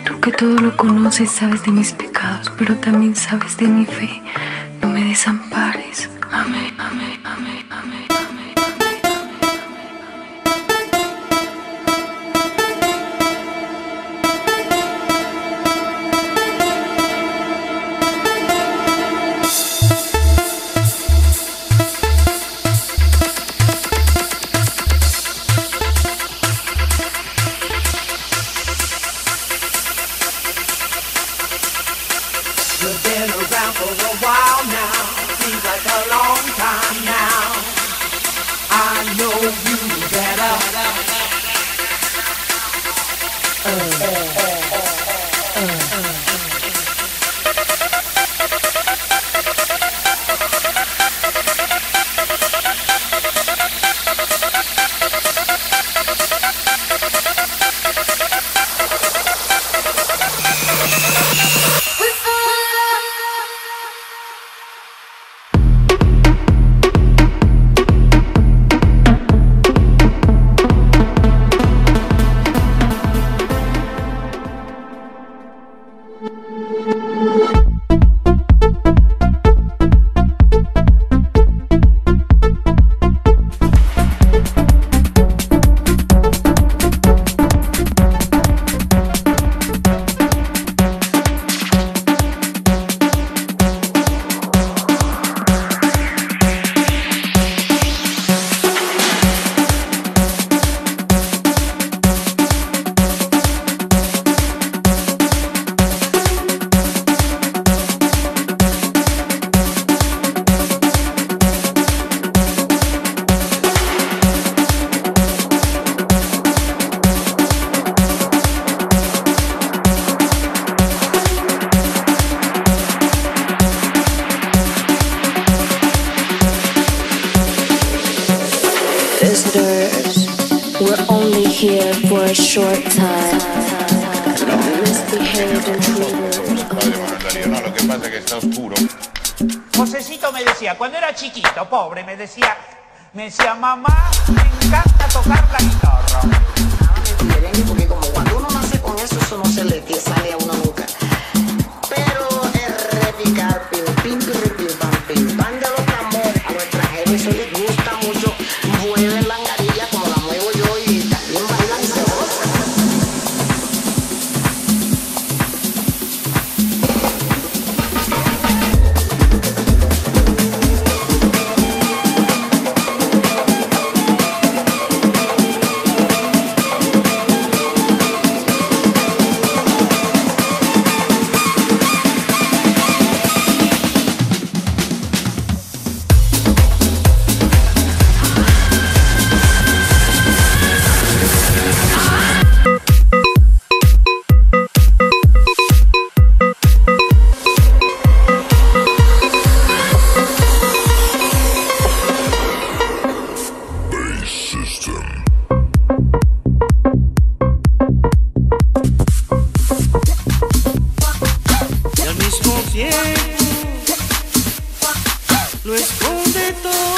Tú que todo lo conoces, sabes de mis pecados, pero también sabes de mi fe. No me desampares. Amén, amén, amén, amén. You've been around for a while now, seems like a long time now. I know you better. Visitors, we're only here for a short time. Misbehaved intruders. No, lo que pasa es que está oscuro. Josecito me decía, cuando era chiquito, pobre, me decía, mamá, me encanta tocar la guitarra. Porque como cuando uno nace con eso, eso no se le sale a uno nunca. Pero es repicar, pim, pim, pim, pim, pam, pim, pam de los tambores. A nuestra gente eso les gusta mucho. Mueven la angarilla como la muevo yo y también bailan y se gozan. Y al mismo tiempo lo esconde todo.